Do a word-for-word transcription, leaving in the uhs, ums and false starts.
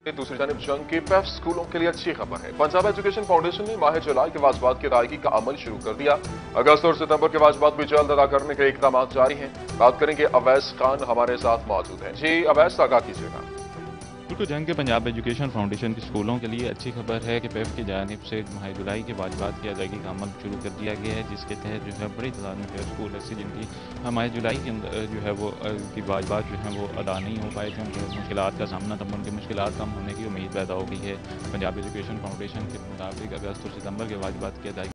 दूसरी जानब जंग के पेफ स्कूलों के लिए अच्छी खबर है। पंजाब एजुकेशन फाउंडेशन ने माह जुलाई के वाजबात की अदायगी का अमल शुरू कर दिया। अगस्त और सितंबर के वाजबात भी जल्द अदा करने के इकदाम जारी हैं। बात करेंगे अवैस खान हमारे साथ मौजूद हैं। जी अवैस, आगाह कीजिएगा। बिल्कुल, जंग के पंजाब एजुकेशन फाउंडेशन के स्कूलों के लिए अच्छी खबर है कि पेफ की जानिब से माह जुलाई के वाजबात की अदायगी का अमल शुरू कर दिया गया है, जिसके तहत जो है बड़ी तादाद में स्कूल ऐसे जिनकी माह जुलाई के अंदर जो है वो की वाजबात जो है वो अदा नहीं हो पाए थे, उनके मुश्किलात का सामना तब उनकी मुश्किलात कम होने की उम्मीद पैदा हो गई है। पंजाब एजुकेशन फाउंडेशन के मुताबिक अगस्त और सितंबर के वाजबात की अदायगी